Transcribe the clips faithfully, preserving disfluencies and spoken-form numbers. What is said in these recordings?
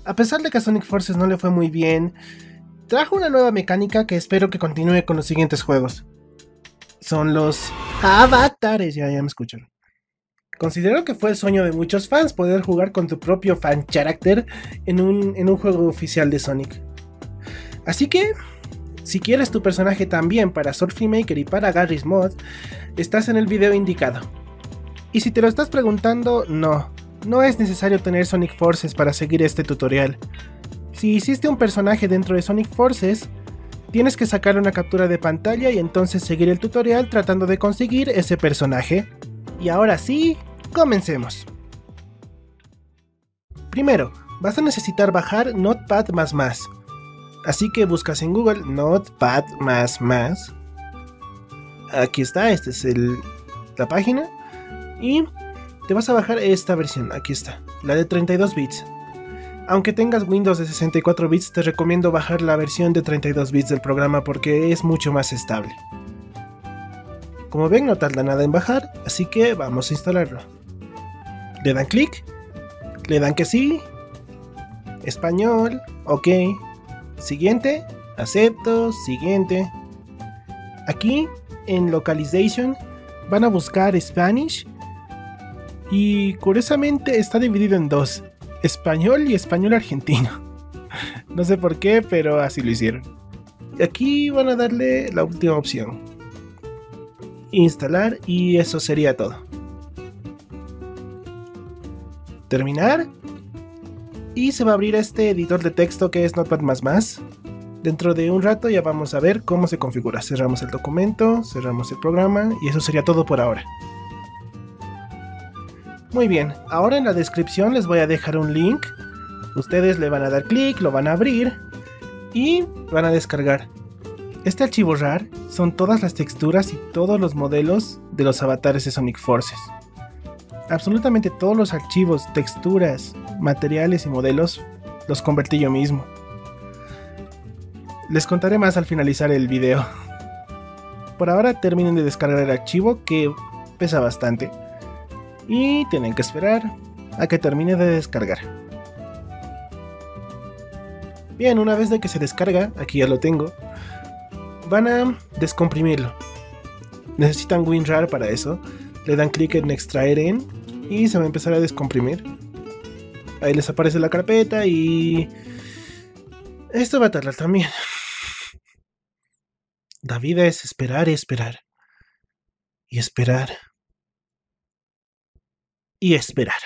A pesar de que a Sonic Forces no le fue muy bien, trajo una nueva mecánica que espero que continúe con los siguientes juegos. Son los avatares, ya, ya me escuchan. Considero que fue el sueño de muchos fans poder jugar con tu propio fan character en un, en un juego oficial de Sonic. Así que, si quieres tu personaje también para Sword Free Maker y para Garry's Mod, estás en el video indicado. Y si te lo estás preguntando, no, no es necesario tener Sonic Forces para seguir este tutorial. Si hiciste un personaje dentro de Sonic Forces, tienes que sacar una captura de pantalla y entonces seguir el tutorial tratando de conseguir ese personaje. Y ahora sí, comencemos. Primero, vas a necesitar bajar Notepad más más. Así que buscas en Google Notepad más más. Aquí está, esta es el, la página. Y te vas a bajar esta versión, aquí está, la de treinta y dos bits. Aunque tengas Windows de sesenta y cuatro bits, te recomiendo bajar la versión de treinta y dos bits del programa porque es mucho más estable. Como ven, no tarda nada en bajar, así que vamos a instalarlo. Le dan clic, le dan que sí, español, ok, siguiente, acepto, siguiente. Aquí en Localization van a buscar Spanish y curiosamente está dividido en dos, español y español argentino. No sé por qué, pero así lo hicieron. Y aquí van a darle la última opción, instalar, y eso sería todo. Terminar. Y se va a abrir este editor de texto que es Notepad más más. Dentro de un rato ya vamos a ver cómo se configura. Cerramos el documento, cerramos el programa y eso sería todo por ahora. Muy bien, ahora en la descripción les voy a dejar un link. Ustedes le van a dar clic, lo van a abrir y van a descargar. Este archivo R A R son todas las texturas y todos los modelos de los avatares de Sonic Forces. Absolutamente todos los archivos, texturas, materiales y modelos los convertí yo mismo. Les contaré más al finalizar el video. Por ahora terminen de descargar el archivo, que pesa bastante, y tienen que esperar a que termine de descargar. Bien, una vez de que se descarga, aquí ya lo tengo, van a descomprimirlo. Necesitan WinRAR para eso. Le dan clic en extraer en y se va a empezar a descomprimir. Ahí les aparece la carpeta y esto va a tardar también. La vida es esperar y esperar y esperar y esperar.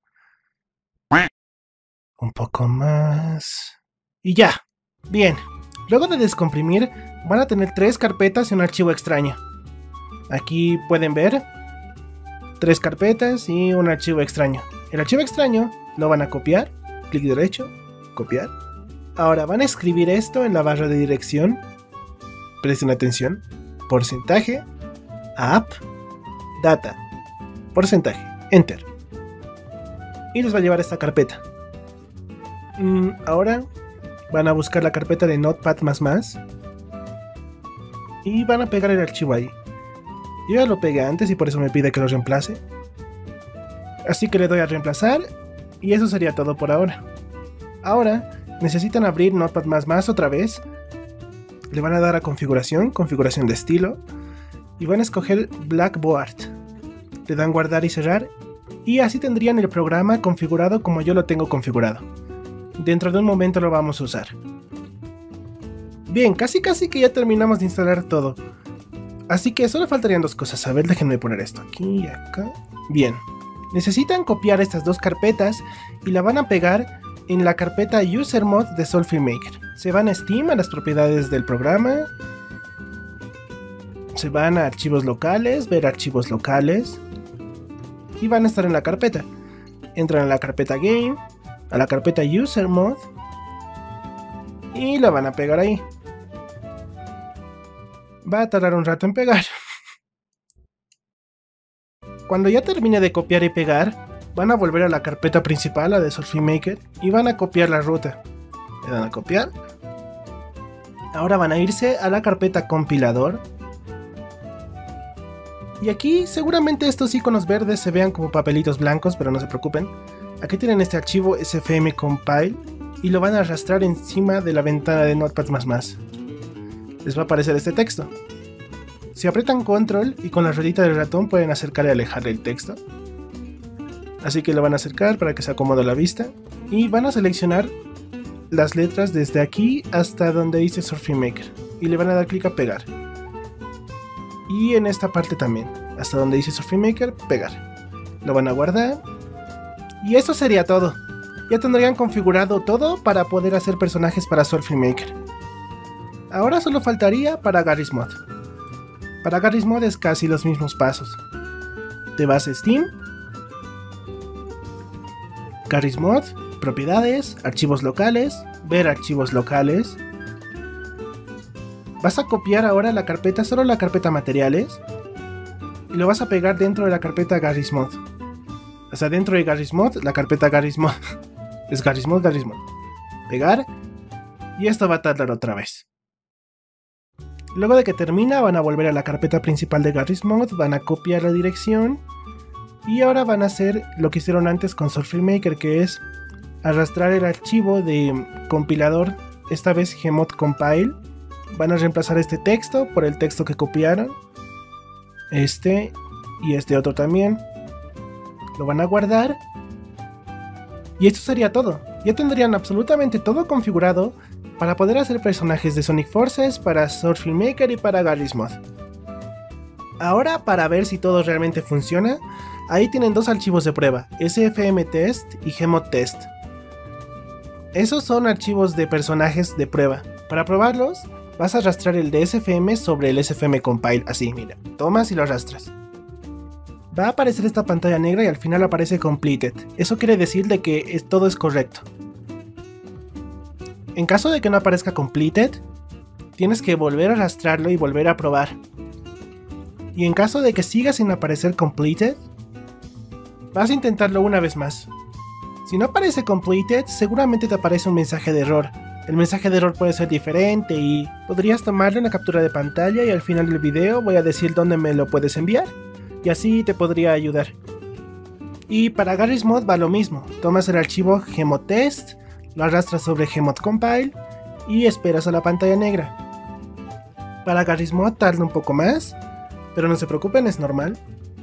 Un poco más y ya. Bien, luego de descomprimir van a tener tres carpetas y un archivo extraño. Aquí pueden ver tres carpetas y un archivo extraño. El archivo extraño lo van a copiar, clic derecho, copiar. Ahora van a escribir esto en la barra de dirección. Presten atención. Porcentaje, app, data, porcentaje, enter. Y les va a llevar a esta carpeta. Mm, ahora van a buscar la carpeta de Notepad más más y van a pegar el archivo ahí. Yo ya lo pegué antes y por eso me pide que lo reemplace. Así que le doy a reemplazar y eso sería todo por ahora. Ahora necesitan abrir Notepad más más otra vez. Le van a dar a configuración, configuración de estilo y van a escoger Blackboard. Le dan guardar y cerrar y así tendrían el programa configurado como yo lo tengo configurado. Dentro de un momento lo vamos a usar. Bien, casi casi que ya terminamos de instalar todo. Así que solo faltarían dos cosas. A ver, déjenme poner esto aquí y acá. Bien, necesitan copiar estas dos carpetas y la van a pegar en la carpeta User Mod de Sword Free Maker. Se van a Steam, a las propiedades del programa. Se van a archivos locales, ver archivos locales. Y van a estar en la carpeta. Entran a la carpeta Game, a la carpeta User Mod. Y la van a pegar ahí. Va a tardar un rato en pegar. Cuando ya termine de copiar y pegar, van a volver a la carpeta principal, la de Sword Free Maker, y van a copiar la ruta. Le dan a copiar. Ahora van a irse a la carpeta compilador. Y aquí seguramente estos iconos verdes se vean como papelitos blancos, pero no se preocupen. Aquí tienen este archivo S F M compile y lo van a arrastrar encima de la ventana de Notepad más más. Les va a aparecer este texto. Si aprietan control y con la ruedita del ratón pueden acercar y alejar el texto. Así que lo van a acercar para que se acomode la vista. Y van a seleccionar las letras desde aquí hasta donde dice Surfing Maker. Y le van a dar clic a pegar. Y en esta parte también, hasta donde dice Surfing Maker, pegar. Lo van a guardar. Y eso sería todo. Ya tendrían configurado todo para poder hacer personajes para Surfing Maker. Ahora solo faltaría para Garry's Mod. Para Garry's Mod es casi los mismos pasos. Te vas a Steam, Garry's Mod, propiedades, archivos locales, ver archivos locales. Vas a copiar ahora la carpeta, solo la carpeta materiales, y lo vas a pegar dentro de la carpeta Garry's Mod. O sea, dentro de Garry's Mod, la carpeta Garry's Mod. Es Garry's Mod, Garry's Mod. Pegar, y esto va a tardar otra vez. Luego de que termina, van a volver a la carpeta principal de Garry's Mod, van a copiar la dirección, y ahora van a hacer lo que hicieron antes con Surfing Maker, que es arrastrar el archivo de compilador, esta vez Gmod Compile. Van a reemplazar este texto por el texto que copiaron, este y este otro también. Lo van a guardar, y esto sería todo. Ya tendrían absolutamente todo configurado para poder hacer personajes de Sonic Forces, para Surfing Maker y para Garry's Mod. Ahora, para ver si todo realmente funciona, ahí tienen dos archivos de prueba, S F M Test y Gmod Test. Esos son archivos de personajes de prueba. Para probarlos, vas a arrastrar el de S F M sobre el S F M Compile, así, mira, tomas y lo arrastras. Va a aparecer esta pantalla negra y al final aparece Completed. Eso quiere decir de que es, todo es correcto. En caso de que no aparezca Completed, tienes que volver a arrastrarlo y volver a probar. Y en caso de que siga sin aparecer Completed, vas a intentarlo una vez más. Si no aparece Completed, seguramente te aparece un mensaje de error. El mensaje de error puede ser diferente y podrías tomarle una captura de pantalla y al final del video voy a decir dónde me lo puedes enviar. Y así te podría ayudar. Y para Garry's Mod va lo mismo. Tomas el archivo Gmod Test, lo arrastras sobre Gmod Compile y esperas a la pantalla negra. Para Garry's Mod tarda un poco más, pero no se preocupen, es normal.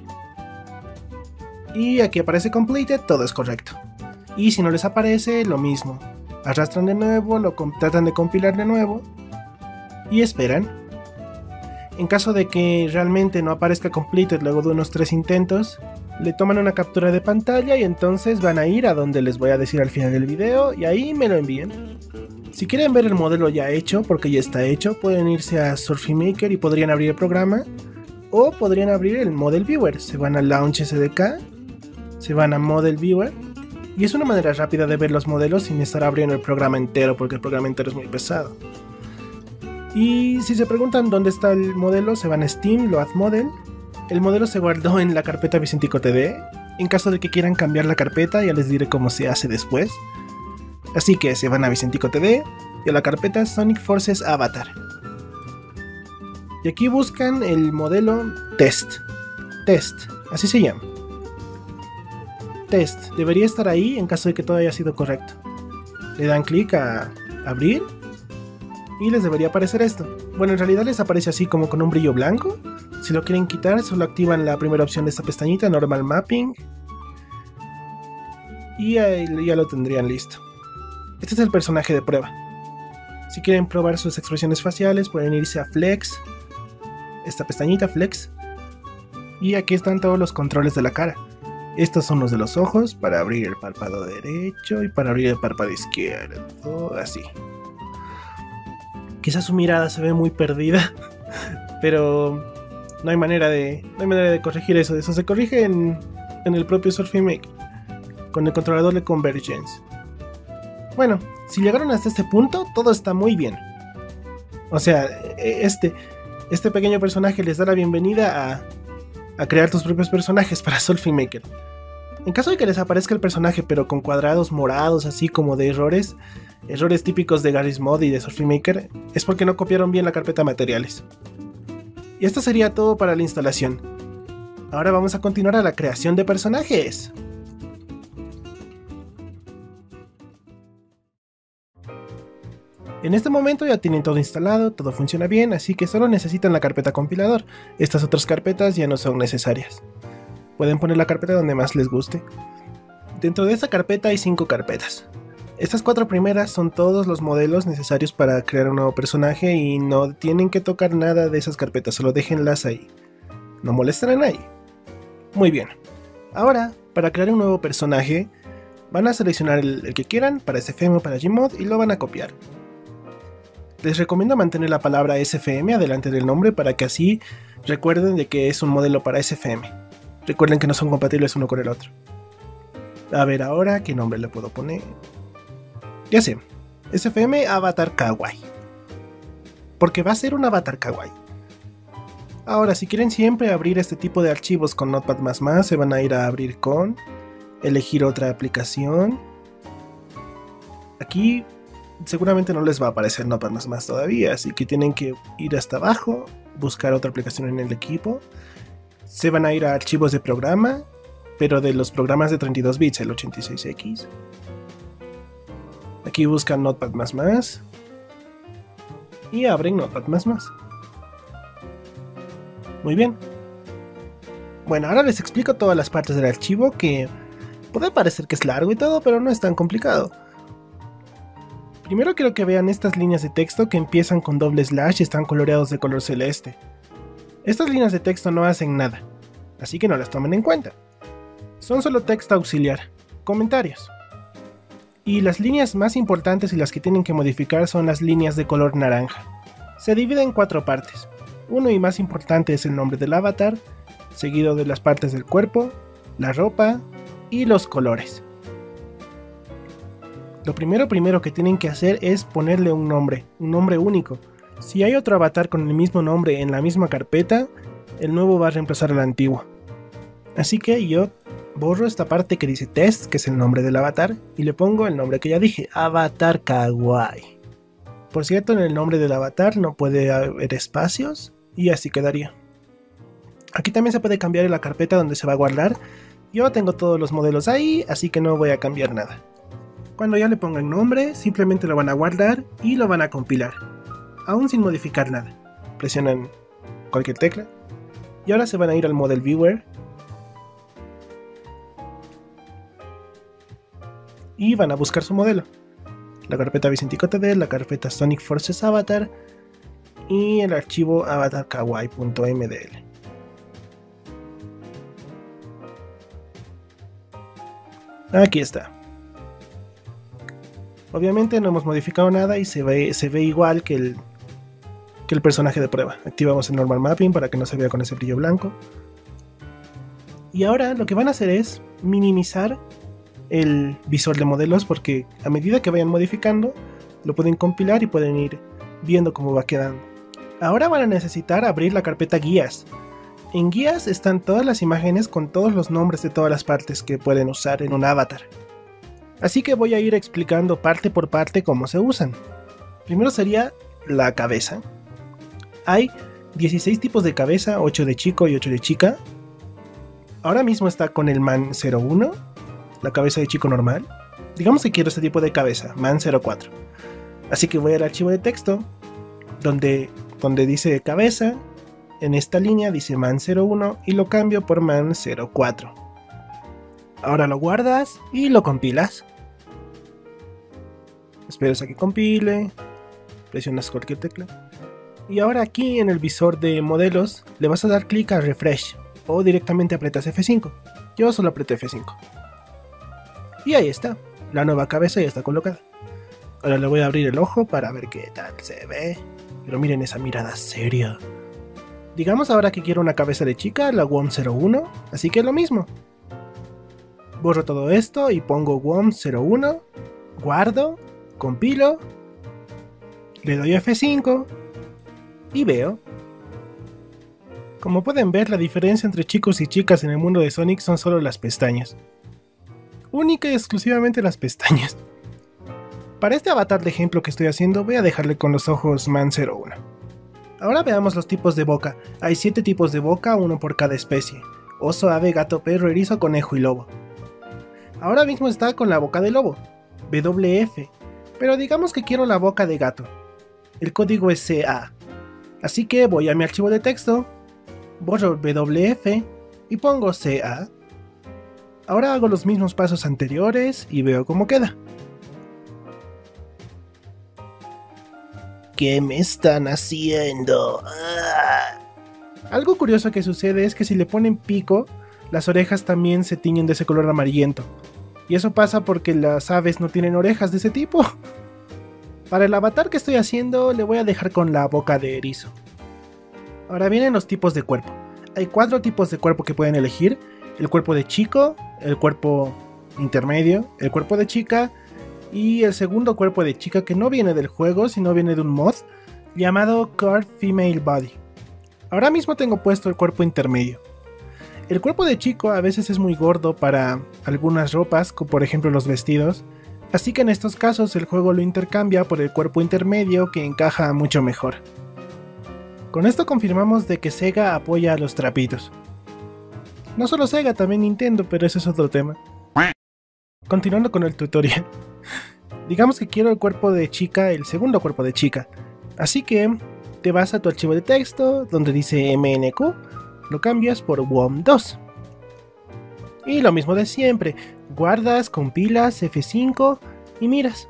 Y aquí aparece Completed, todo es correcto. Y si no les aparece, lo mismo. Arrastran de nuevo, lo tratan de compilar de nuevo y esperan. En caso de que realmente no aparezca Completed luego de unos tres intentos, le toman una captura de pantalla y entonces van a ir a donde les voy a decir al final del video y ahí me lo envíen. Si quieren ver el modelo ya hecho, porque ya está hecho, pueden irse a Surfing Maker y podrían abrir el programa, o podrían abrir el Model Viewer. Se van a Launch S D K, se van a Model Viewer, y es una manera rápida de ver los modelos sin estar abriendo el programa entero, porque el programa entero es muy pesado. Y si se preguntan dónde está el modelo, se van a Steam, Load Model. El modelo se guardó en la carpeta Vicentico T D. En caso de que quieran cambiar la carpeta, ya les diré cómo se hace después. Así que se van a Vicentico T D y a la carpeta Sonic Forces Avatar. Y aquí buscan el modelo Test. Test, así se llama. Test, debería estar ahí en caso de que todo haya sido correcto. Le dan clic a abrir y les debería aparecer esto. Bueno, en realidad les aparece así como con un brillo blanco. Si lo quieren quitar, solo activan la primera opción de esta pestañita, Normal Mapping, y ahí ya lo tendrían listo. Este es el personaje de prueba. Si quieren probar sus expresiones faciales, pueden irse a Flex, esta pestañita Flex, y aquí están todos los controles de la cara. Estos son los de los ojos, para abrir el párpado derecho y para abrir el párpado izquierdo, así. Quizás su mirada se ve muy perdida, pero no hay manera de, no hay manera de corregir eso. Eso se corrige en, en el propio Surfing Maker, con el controlador de Convergence. Bueno, si llegaron hasta este punto, todo está muy bien. O sea, este, este pequeño personaje les da la bienvenida a, a crear tus propios personajes para Surfing Maker. En caso de que les aparezca el personaje pero con cuadrados morados así como de errores, errores típicos de Garry's Mod y de Surfing Maker, es porque no copiaron bien la carpeta materiales. Y esto sería todo para la instalación. Ahora vamos a continuar a la creación de personajes. En este momento ya tienen todo instalado, todo funciona bien, así que solo necesitan la carpeta compilador. Estas otras carpetas ya no son necesarias. Pueden poner la carpeta donde más les guste. Dentro de esta carpeta hay cinco carpetas. Estas cuatro primeras son todos los modelos necesarios para crear un nuevo personaje y no tienen que tocar nada de esas carpetas, solo déjenlas ahí. No molestan a nadie. Muy bien. Ahora, para crear un nuevo personaje, van a seleccionar el, el que quieran para S F M o para Gmod y lo van a copiar. Les recomiendo mantener la palabra S F M adelante del nombre para que así recuerden de que es un modelo para S F M. Recuerden que no son compatibles uno con el otro. A ver ahora qué nombre le puedo poner. Ya sé, S F M Avatar Kawaii. Porque va a ser un Avatar Kawaii. Ahora, si quieren siempre abrir este tipo de archivos con Notepad más más, se van a ir a abrir con, elegir otra aplicación. Aquí seguramente no les va a aparecer Notepad más más todavía, así que tienen que ir hasta abajo, buscar otra aplicación en el equipo. Se van a ir a archivos de programa, pero de los programas de treinta y dos bits, el ochenta y seis equis. Aquí buscan Notepad más más y abren Notepad más más. Muy bien. Bueno, ahora les explico todas las partes del archivo, que puede parecer que es largo y todo, pero no es tan complicado. Primero quiero que vean estas líneas de texto que empiezan con doble slash y están coloreados de color celeste. Estas líneas de texto no hacen nada, así que no las tomen en cuenta. Son solo texto auxiliar, comentarios. Y las líneas más importantes y las que tienen que modificar son las líneas de color naranja. Se divide en cuatro partes. Uno y más importante es el nombre del avatar, seguido de las partes del cuerpo, la ropa y los colores. Lo primero primero que tienen que hacer es ponerle un nombre, un nombre único. Si hay otro avatar con el mismo nombre en la misma carpeta, el nuevo va a reemplazar al antiguo. Así que yo borro esta parte que dice test, que es el nombre del avatar, y le pongo el nombre que ya dije, Avatar Kawaii. Por cierto, en el nombre del avatar no puede haber espacios, y así quedaría. Aquí también se puede cambiar en la carpeta donde se va a guardar. Yo tengo todos los modelos ahí, así que no voy a cambiar nada. Cuando ya le pongan nombre, simplemente lo van a guardar y lo van a compilar, aún sin modificar nada. Presionan cualquier tecla y ahora se van a ir al Model Viewer y van a buscar su modelo. La carpeta Vicentico T D, la carpeta Sonic Forces Avatar y el archivo avatar kawaii punto m d l. Aquí está. Obviamente no hemos modificado nada y se ve, se ve igual que el, que el personaje de prueba. Activamos el normal mapping para que no se vea con ese brillo blanco. Y ahora lo que van a hacer es minimizar el visor de modelos, porque a medida que vayan modificando lo pueden compilar y pueden ir viendo cómo va quedando. Ahora van a necesitar abrir la carpeta guías. En guías están todas las imágenes con todos los nombres de todas las partes que pueden usar en un avatar. Así que voy a ir explicando parte por parte cómo se usan. Primero sería la cabeza. Hay dieciséis tipos de cabeza, ocho de chico y ocho de chica. Ahora mismo está con el man cero uno, la cabeza de chico normal. Digamos que quiero este tipo de cabeza, man cero cuatro. Así que voy al archivo de texto, donde, donde dice cabeza, en esta línea dice man cero uno y lo cambio por man cero cuatro. Ahora lo guardas y lo compilas. Esperas a que compile, presionas cualquier tecla. Y ahora aquí en el visor de modelos le vas a dar clic a refresh o directamente apretas F cinco. Yo solo apreté F cinco. Y ahí está, la nueva cabeza ya está colocada. Ahora le voy a abrir el ojo para ver qué tal se ve. Pero miren esa mirada seria. Digamos ahora que quiero una cabeza de chica, la W O M cero uno, así que lo mismo. Borro todo esto y pongo W O M cero uno, guardo, compilo, le doy F cinco y veo. Como pueden ver, la diferencia entre chicos y chicas en el mundo de Sonic son solo las pestañas. Única y exclusivamente las pestañas. Para este avatar de ejemplo que estoy haciendo, voy a dejarle con los ojos man cero uno. Ahora veamos los tipos de boca. Hay siete tipos de boca, uno por cada especie: oso, ave, gato, perro, erizo, conejo y lobo. Ahora mismo está con la boca de lobo, W F, Pero digamos que quiero la boca de gato. El código es C A. Así que voy a mi archivo de texto, borro W F y pongo C A. Ahora hago los mismos pasos anteriores y veo cómo queda. ¿Qué me están haciendo? ¡Ah! Algo curioso que sucede es que si le ponen pico, las orejas también se tiñen de ese color amarillento. Y eso pasa porque las aves no tienen orejas de ese tipo. Para el avatar que estoy haciendo le voy a dejar con la boca de erizo. Ahora vienen los tipos de cuerpo. Hay cuatro tipos de cuerpo que pueden elegir. El cuerpo de chico, el cuerpo intermedio, el cuerpo de chica y el segundo cuerpo de chica que no viene del juego sino viene de un mod llamado Curved Female Body. Ahora mismo tengo puesto el cuerpo intermedio. El cuerpo de chico a veces es muy gordo para algunas ropas, como por ejemplo los vestidos, así que en estos casos el juego lo intercambia por el cuerpo intermedio que encaja mucho mejor. Con esto confirmamos de que Sega apoya a los trapitos. No solo Sega, también Nintendo, pero ese es otro tema. Continuando con el tutorial. Digamos que quiero el cuerpo de chica, el segundo cuerpo de chica. Así que te vas a tu archivo de texto, donde dice M N Q, lo cambias por W O M dos. Y lo mismo de siempre, guardas, compilas, F cinco y miras.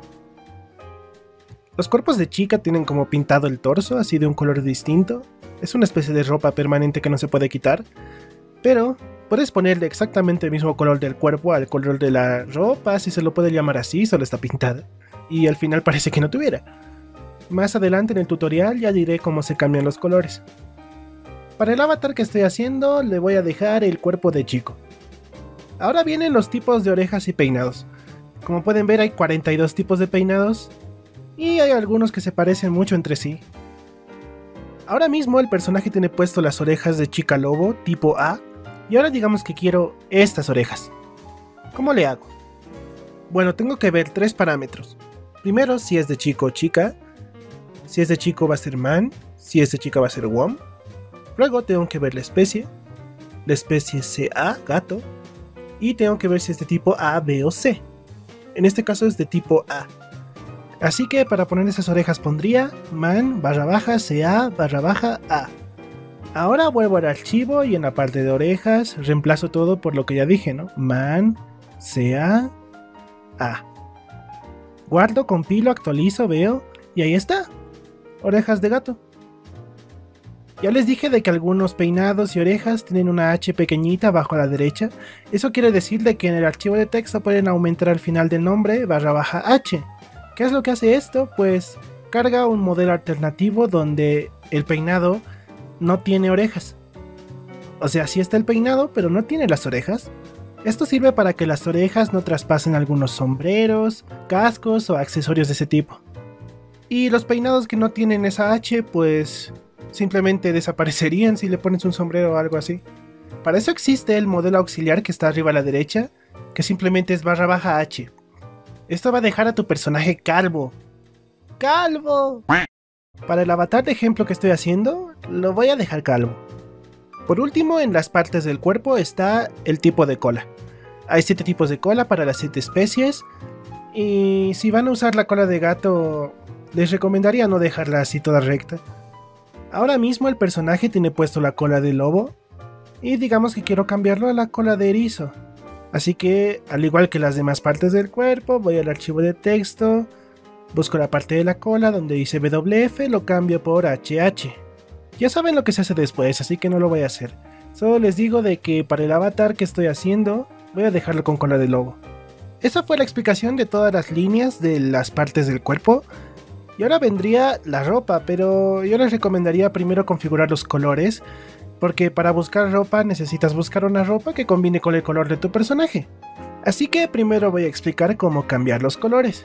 Los cuerpos de chica tienen como pintado el torso, así de un color distinto. Es una especie de ropa permanente que no se puede quitar. Pero puedes ponerle exactamente el mismo color del cuerpo al color de la ropa, si se lo puede llamar así, solo está pintada. Y al final parece que no tuviera. Más adelante en el tutorial ya diré cómo se cambian los colores. Para el avatar que estoy haciendo le voy a dejar el cuerpo de chico. Ahora vienen los tipos de orejas y peinados. Como pueden ver hay cuarenta y dos tipos de peinados. Y hay algunos que se parecen mucho entre sí. Ahora mismo el personaje tiene puesto las orejas de chica lobo tipo A. Y ahora digamos que quiero estas orejas. ¿Cómo le hago? Bueno, tengo que ver tres parámetros. Primero, si es de chico o chica. Si es de chico va a ser man. Si es de chica va a ser W O M. Luego tengo que ver la especie. La especie C A, gato. Y tengo que ver si es de tipo A, B o C. En este caso es de tipo A. Así que para poner esas orejas pondría man barra baja ca barra baja a. Ahora vuelvo al archivo y en la parte de orejas reemplazo todo por lo que ya dije, ¿no? Man ca a. Guardo, compilo, actualizo, veo y ahí está. Orejas de gato. Ya les dije de que algunos peinados y orejas tienen una H pequeñita abajo a la derecha. Eso quiere decir de que en el archivo de texto pueden aumentar al final del nombre barra baja H. ¿Qué es lo que hace esto? Pues carga un modelo alternativo donde el peinado no tiene orejas. O sea, sí está el peinado, pero no tiene las orejas. Esto sirve para que las orejas no traspasen algunos sombreros, cascos o accesorios de ese tipo. Y los peinados que no tienen esa H, pues simplemente desaparecerían si le pones un sombrero o algo así. Para eso existe el modelo auxiliar que está arriba a la derecha, que simplemente es barra baja H. Esto va a dejar a tu personaje calvo. ¡Calvo! Para el avatar de ejemplo que estoy haciendo, lo voy a dejar calvo. Por último, en las partes del cuerpo está el tipo de cola. Hay siete tipos de cola para las siete especies. Y si van a usar la cola de gato, les recomendaría no dejarla así toda recta. Ahora mismo el personaje tiene puesto la cola de lobo. Y digamos que quiero cambiarlo a la cola de erizo. Así que, al igual que las demás partes del cuerpo, voy al archivo de texto, busco la parte de la cola donde dice W F, lo cambio por H H. Ya saben lo que se hace después, así que no lo voy a hacer. Solo les digo de que para el avatar que estoy haciendo, voy a dejarlo con cola de lobo. Esa fue la explicación de todas las líneas de las partes del cuerpo. Y ahora vendría la ropa, pero yo les recomendaría primero configurar los colores. Porque para buscar ropa necesitas buscar una ropa que combine con el color de tu personaje. Así que primero voy a explicar cómo cambiar los colores.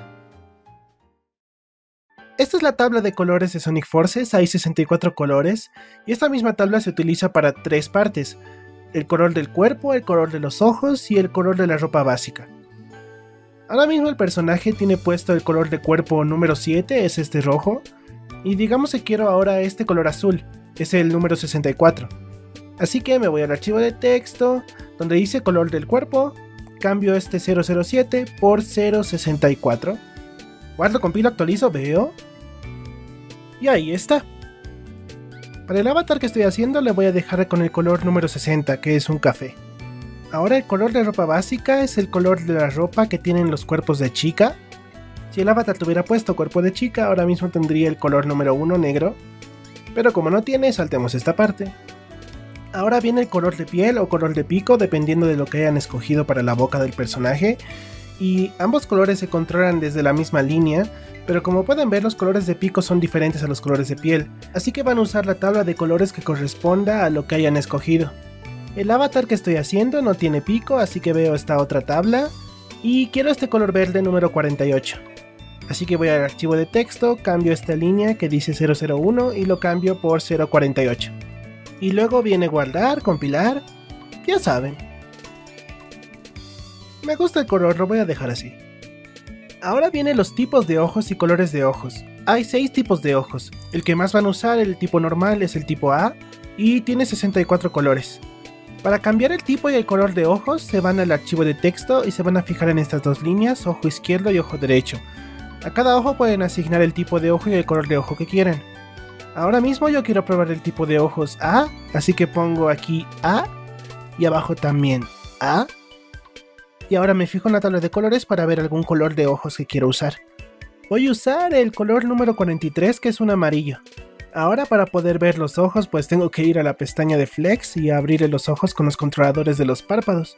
Esta es la tabla de colores de Sonic Forces, hay sesenta y cuatro colores. Y esta misma tabla se utiliza para tres partes. El color del cuerpo, el color de los ojos y el color de la ropa básica. Ahora mismo el personaje tiene puesto el color de cuerpo número siete, es este rojo. Y digamos que quiero ahora este color azul. Es el número sesenta y cuatro. Así que me voy al archivo de texto, donde dice color del cuerpo, cambio este cero cero siete por cero sesenta y cuatro. Guardo, compilo, actualizo, veo. Y ahí está. Para el avatar que estoy haciendo le voy a dejar con el color número sesenta, que es un café. Ahora el color de ropa básica es el color de la ropa que tienen los cuerpos de chica. Si el avatar tuviera puesto cuerpo de chica, ahora mismo tendría el color número uno negro. Pero como no tiene, saltemos esta parte. Ahora viene el color de piel o color de pico, dependiendo de lo que hayan escogido para la boca del personaje. Y ambos colores se controlan desde la misma línea, pero como pueden ver los colores de pico son diferentes a los colores de piel, así que van a usar la tabla de colores que corresponda a lo que hayan escogido. El avatar que estoy haciendo no tiene pico, así que veo esta otra tabla, y quiero este color verde número cuarenta y ocho. Así que voy al archivo de texto, cambio esta línea que dice cero cero uno y lo cambio por cero cuarenta y ocho. Y luego viene guardar, compilar, ya saben. Me gusta el color, lo voy a dejar así. Ahora vienen los tipos de ojos y colores de ojos. Hay seis tipos de ojos. El que más van a usar, el tipo normal, es el tipo A y tiene sesenta y cuatro colores. Para cambiar el tipo y el color de ojos, se van al archivo de texto y se van a fijar en estas dos líneas, ojo izquierdo y ojo derecho. A cada ojo pueden asignar el tipo de ojo y el color de ojo que quieran. Ahora mismo yo quiero probar el tipo de ojos A, así que pongo aquí A y abajo también A. Y ahora me fijo en la tabla de colores para ver algún color de ojos que quiero usar. Voy a usar el color número cuarenta y tres, que es un amarillo. Ahora para poder ver los ojos pues tengo que ir a la pestaña de Flex y abrir los ojos con los controladores de los párpados.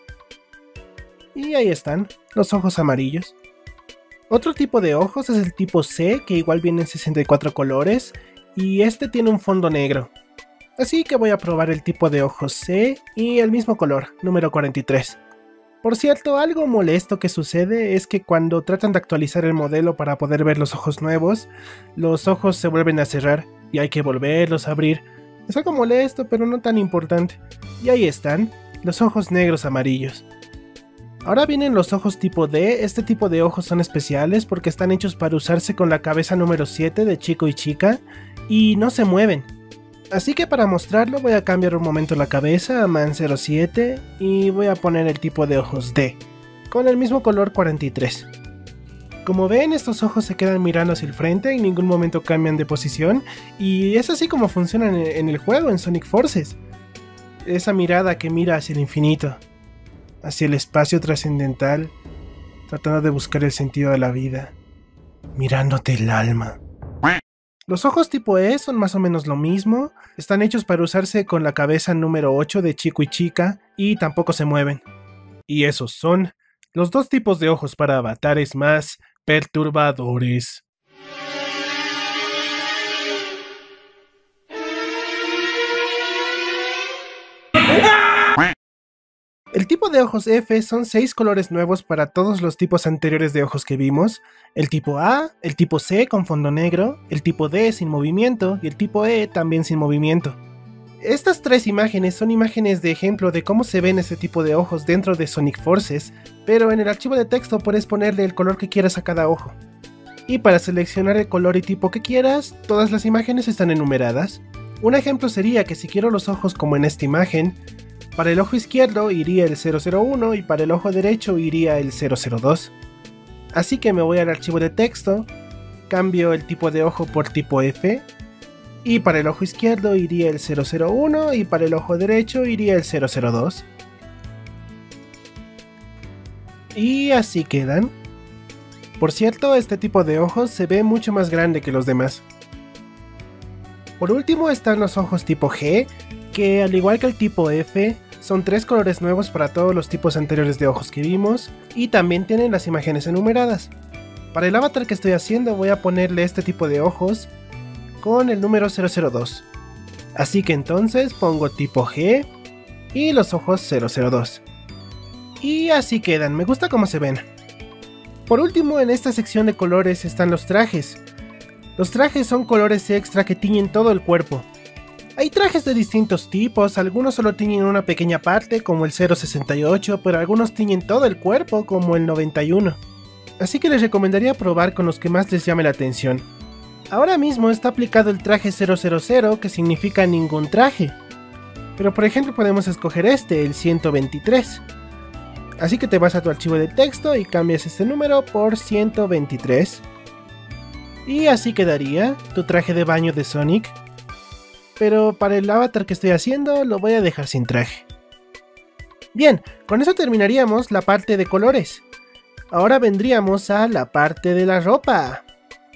Y ahí están, los ojos amarillos. Otro tipo de ojos es el tipo C, que igual viene en sesenta y cuatro colores, y este tiene un fondo negro. Así que voy a probar el tipo de ojos C y el mismo color, número cuarenta y tres. Por cierto, algo molesto que sucede es que cuando tratan de actualizar el modelo para poder ver los ojos nuevos, los ojos se vuelven a cerrar y hay que volverlos a abrir. Es algo molesto, pero no tan importante. Y ahí están, los ojos negros amarillos. Ahora vienen los ojos tipo D. Este tipo de ojos son especiales porque están hechos para usarse con la cabeza número siete de chico y chica y no se mueven. Así que para mostrarlo voy a cambiar un momento la cabeza a Man cero siete y voy a poner el tipo de ojos D, con el mismo color cuarenta y tres. Como ven, estos ojos se quedan mirando hacia el frente, en ningún momento cambian de posición, y es así como funcionan en el juego, en Sonic Forces. Esa mirada que mira hacia el infinito, hacia el espacio trascendental, tratando de buscar el sentido de la vida, mirándote el alma. Los ojos tipo E son más o menos lo mismo, están hechos para usarse con la cabeza número ocho de chico y chica y tampoco se mueven. Y esos son los dos tipos de ojos para avatares más perturbadores. El tipo de ojos F son seis colores nuevos para todos los tipos anteriores de ojos que vimos: el tipo A, el tipo C con fondo negro, el tipo D sin movimiento y el tipo E también sin movimiento. Estas tres imágenes son imágenes de ejemplo de cómo se ven este tipo de ojos dentro de Sonic Forces, pero en el archivo de texto puedes ponerle el color que quieras a cada ojo. Y para seleccionar el color y tipo que quieras, todas las imágenes están enumeradas. Un ejemplo sería que si quiero los ojos como en esta imagen, para el ojo izquierdo iría el cero cero uno y para el ojo derecho iría el cero cero dos. Así que me voy al archivo de texto, cambio el tipo de ojo por tipo F, y para el ojo izquierdo iría el cero cero uno y para el ojo derecho iría el cero cero dos. Y así quedan. Por cierto, este tipo de ojos se ve mucho más grande que los demás. Por último están los ojos tipo G, que al igual que el tipo F, son tres colores nuevos para todos los tipos anteriores de ojos que vimos, y también tienen las imágenes enumeradas. Para el avatar que estoy haciendo voy a ponerle este tipo de ojos con el número cero cero dos. Así que entonces pongo tipo G y los ojos cero cero dos. Y así quedan, me gusta cómo se ven. Por último, en esta sección de colores están los trajes. Los trajes son colores extra que tiñen todo el cuerpo. Hay trajes de distintos tipos, algunos solo tiñen una pequeña parte como el cero sesenta y ocho, pero algunos tiñen todo el cuerpo como el noventa y uno. Así que les recomendaría probar con los que más les llame la atención. Ahora mismo está aplicado el traje cero cero cero, que significa ningún traje. Pero por ejemplo podemos escoger este, el ciento veintitrés. Así que te vas a tu archivo de texto y cambias este número por ciento veintitrés. Y así quedaría tu traje de baño de Sonic. Pero para el avatar que estoy haciendo lo voy a dejar sin traje. Bien, con eso terminaríamos la parte de colores. Ahora vendríamos a la parte de la ropa.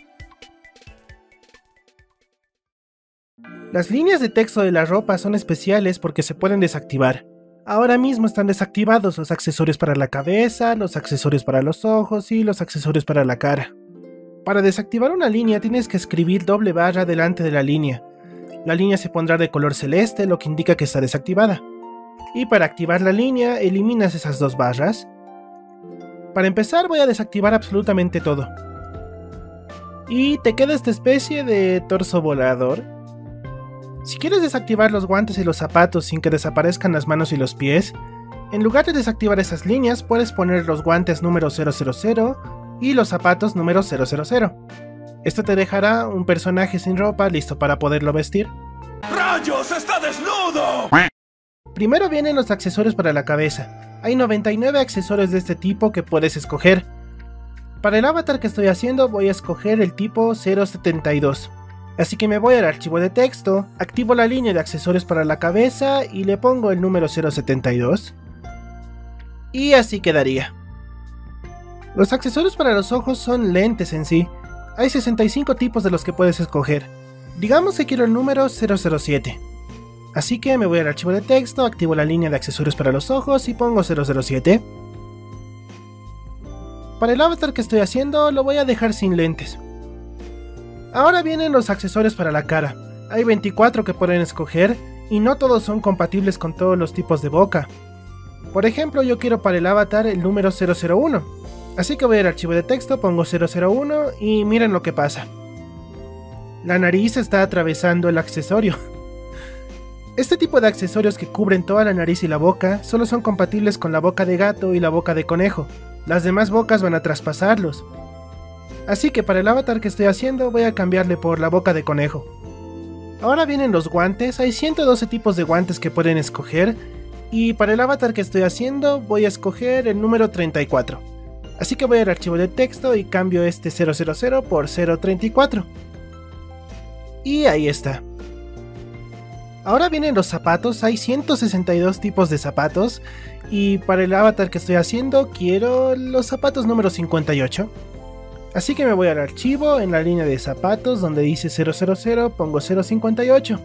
Las líneas de texto de la ropa son especiales porque se pueden desactivar. Ahora mismo están desactivados los accesorios para la cabeza, los accesorios para los ojos y los accesorios para la cara. Para desactivar una línea tienes que escribir doble barra delante de la línea. La línea se pondrá de color celeste, lo que indica que está desactivada. Y para activar la línea, eliminas esas dos barras. Para empezar voy a desactivar absolutamente todo. Y te queda esta especie de torso volador. Si quieres desactivar los guantes y los zapatos sin que desaparezcan las manos y los pies, en lugar de desactivar esas líneas, puedes poner los guantes número cero cero cero y los zapatos número cero cero cero. Esto te dejará un personaje sin ropa listo para poderlo vestir. ¡Rayos! ¡Está desnudo! Primero vienen los accesorios para la cabeza. Hay noventa y nueve accesorios de este tipo que puedes escoger. Para el avatar que estoy haciendo voy a escoger el tipo cero setenta y dos. Así que me voy al archivo de texto, activo la línea de accesorios para la cabeza y le pongo el número cero setenta y dos. Y así quedaría. Los accesorios para los ojos son lentes en sí. Hay sesenta y cinco tipos de los que puedes escoger. Digamos que quiero el número cero cero siete. Así que me voy al archivo de texto, activo la línea de accesorios para los ojos y pongo cero cero siete. Para el avatar que estoy haciendo lo voy a dejar sin lentes. Ahora vienen los accesorios para la cara. Hay veinticuatro que pueden escoger y no todos son compatibles con todos los tipos de boca. Por ejemplo, yo quiero para el avatar el número cero cero uno. Así que voy al archivo de texto, pongo cero cero uno y miren lo que pasa. La nariz está atravesando el accesorio. Este tipo de accesorios que cubren toda la nariz y la boca solo son compatibles con la boca de gato y la boca de conejo. Las demás bocas van a traspasarlos. Así que para el avatar que estoy haciendo voy a cambiarle por la boca de conejo. Ahora vienen los guantes, hay ciento doce tipos de guantes que pueden escoger. Y para el avatar que estoy haciendo voy a escoger el número treinta y cuatro. Así que voy al archivo de texto y cambio este cero cero cero por cero treinta y cuatro. Y ahí está. Ahora vienen los zapatos, hay ciento sesenta y dos tipos de zapatos. Y para el avatar que estoy haciendo quiero los zapatos número cincuenta y ocho. Así que me voy al archivo, en la línea de zapatos donde dice cero cero cero pongo cero cincuenta y ocho.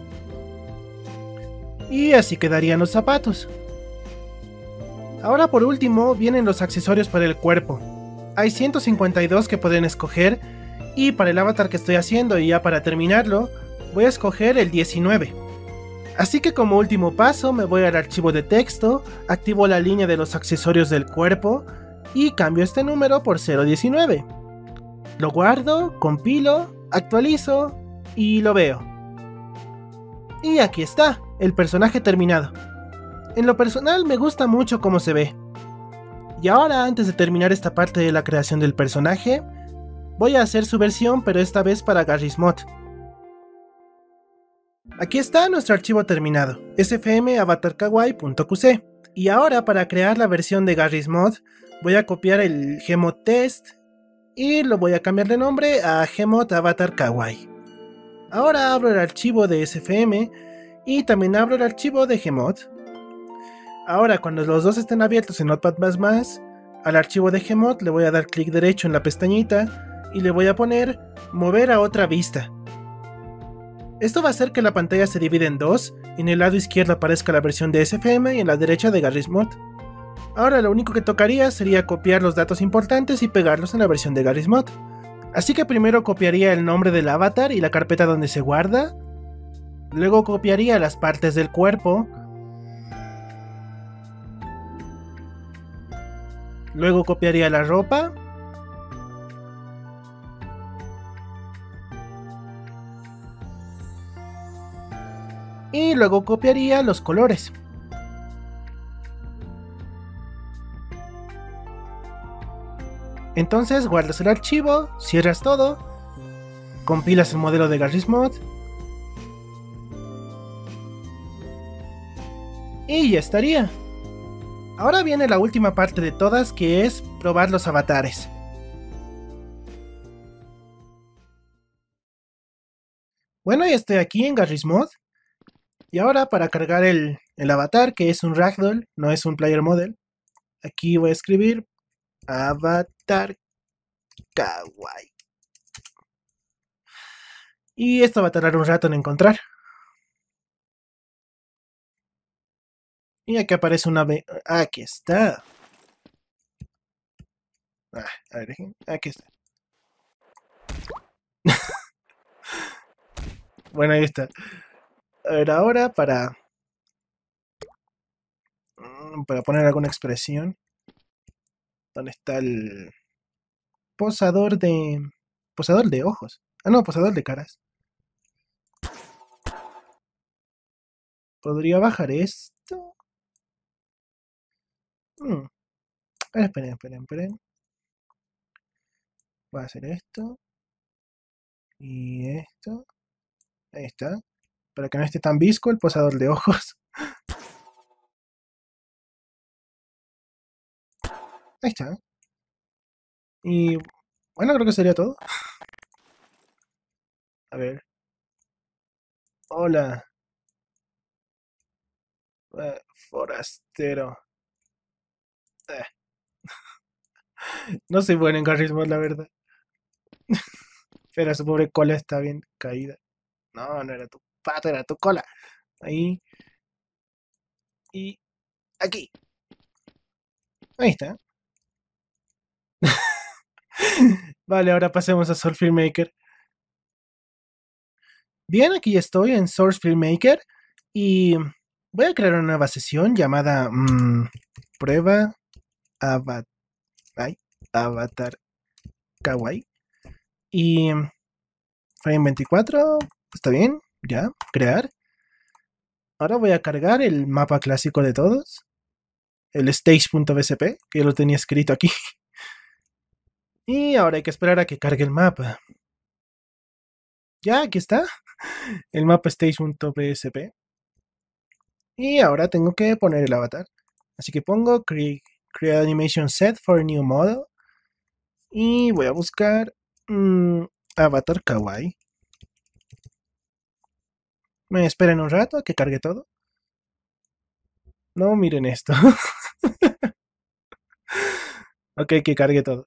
Y así quedarían los zapatos. Ahora por último vienen los accesorios para el cuerpo. Hay ciento cincuenta y dos que pueden escoger. Y para el avatar que estoy haciendo y ya para terminarlo, voy a escoger el diecinueve. Así que como último paso me voy al archivo de texto, activo la línea de los accesorios del cuerpo y cambio este número por cero diecinueve. Lo guardo, compilo, actualizo y lo veo. Y aquí está, el personaje terminado. En lo personal me gusta mucho cómo se ve. Y ahora, antes de terminar esta parte de la creación del personaje, voy a hacer su versión, pero esta vez para Garry's Mod. Aquí está nuestro archivo terminado, S F M avatar kawaii punto Q C. Y ahora para crear la versión de Garry's Mod, voy a copiar el Gmod test y lo voy a cambiar de nombre a Gmod avatar kawaii. Ahora abro el archivo de S F M y también abro el archivo de Gmod. Ahora cuando los dos estén abiertos en Notepad más más, al archivo de Gmod le voy a dar clic derecho en la pestañita y le voy a poner mover a otra vista. Esto va a hacer que la pantalla se divida en dos, en el lado izquierdo aparezca la versión de S F M y en la derecha de Garry's Mod. Ahora lo único que tocaría sería copiar los datos importantes y pegarlos en la versión de Garry's Mod. Así que primero copiaría el nombre del avatar y la carpeta donde se guarda. Luego copiaría las partes del cuerpo. Luego copiaría la ropa. Y luego copiaría los colores. Entonces guardas el archivo, cierras todo, compilas el modelo de Garry's Mod y ya estaría. Ahora viene la última parte de todas, que es probar los avatares. Bueno, ya estoy aquí en Garry's Mod. Y ahora para cargar el, el avatar, que es un ragdoll, no es un player model, aquí voy a escribir avatar kawaii. Y esto va a tardar un rato en encontrar. Y aquí aparece una... Aquí está. Ah, a ver, aquí está. Bueno, ahí está. A ver, ahora para... Para poner alguna expresión. ¿Dónde está el... Posador de... Posador de ojos. Ah, no, posador de caras. ¿Podría bajar esto? Hmm. Esperen, esperen, esperen. Voy a hacer esto. Y esto. Ahí está. Para que no esté tan visco el posador de ojos. Ahí está. Y bueno, creo que sería todo. A ver. Hola. Eh, forastero. Eh. No soy bueno en Garry's Mod, la verdad. Pero su pobre cola está bien caída. No, no era tu pato, era tu cola. Ahí. Y aquí. Ahí está. Vale, ahora pasemos a Source FilmMaker. Bien, aquí estoy en Source FilmMaker. Y voy a crear una nueva sesión llamada mmm, Prueba Avatar. Ay, Avatar Kawaii. Y frame veinticuatro, está bien, ya, crear. Ahora voy a cargar el mapa clásico de todos, el stage.bsp, que ya lo tenía escrito aquí. Y ahora hay que esperar a que cargue el mapa. Ya, aquí está, el mapa stage.bsp. Y ahora tengo que poner el avatar. Así que pongo create, create animation set for new model. Y voy a buscar mmm, avatar kawaii. Me esperen un rato a que cargue todo. No, miren esto. Ok, que cargue todo.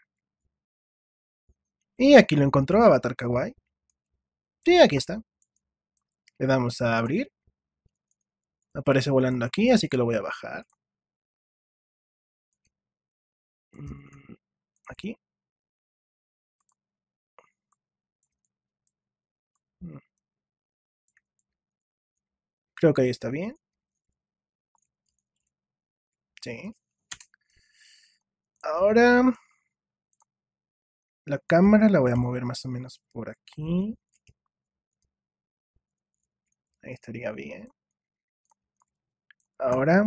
Y aquí lo encontró, Avatar Kawaii. Sí, aquí está. Le damos a abrir. Aparece volando aquí, así que lo voy a bajar. Aquí. Creo que ahí está bien. Sí. Ahora la cámara la voy a mover más o menos por aquí. Ahí estaría bien. Ahora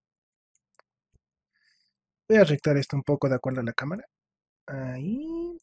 voy a rectar esto un poco de acuerdo a la cámara. Ahí.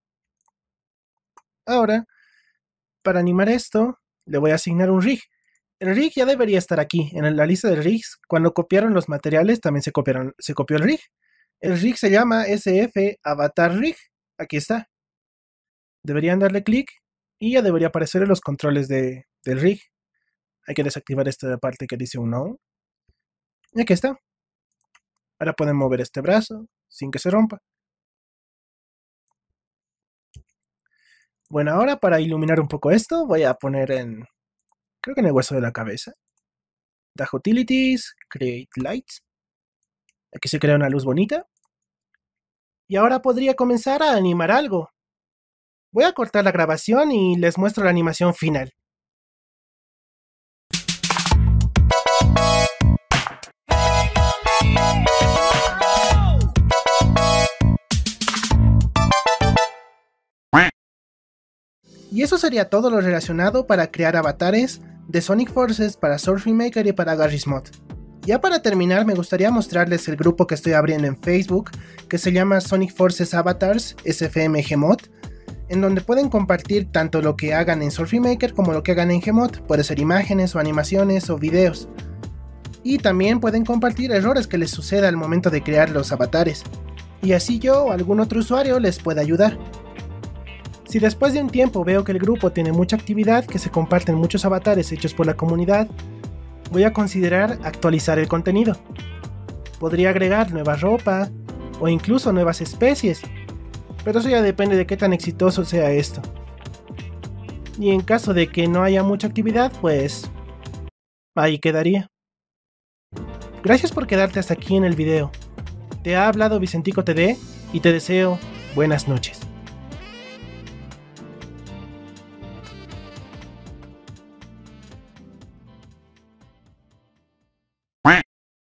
Ahora, para animar esto, le voy a asignar un rig. El rig ya debería estar aquí, en la lista de rigs. Cuando copiaron los materiales, también se, copiaron, se copió el rig. El rig se llama S F Avatar Rig. Aquí está. Deberían darle clic y ya debería aparecer en los controles de, del rig. Hay que desactivar esta parte que dice un no. Y aquí está. Ahora pueden mover este brazo sin que se rompa. Bueno, ahora para iluminar un poco esto, voy a poner en... creo que en el hueso de la cabeza. Dash Utilities, Create Lights. Aquí se crea una luz bonita. Y ahora podría comenzar a animar algo. Voy a cortar la grabación y les muestro la animación final. Y eso sería todo lo relacionado para crear avatares de Sonic Forces para Source FilmMaker y para Garry's Mod. Ya para terminar me gustaría mostrarles el grupo que estoy abriendo en Facebook, que se llama Sonic Forces Avatars S F M Gmod, en donde pueden compartir tanto lo que hagan en Source FilmMaker como lo que hagan en Gmod, puede ser imágenes o animaciones o videos. Y también pueden compartir errores que les suceda al momento de crear los avatares, y así yo o algún otro usuario les pueda ayudar. Si después de un tiempo veo que el grupo tiene mucha actividad, que se comparten muchos avatares hechos por la comunidad, voy a considerar actualizar el contenido. Podría agregar nueva ropa o incluso nuevas especies, pero eso ya depende de qué tan exitoso sea esto. Y en caso de que no haya mucha actividad, pues ahí quedaría. Gracias por quedarte hasta aquí en el video. Te ha hablado Vicentico T D y te deseo buenas noches.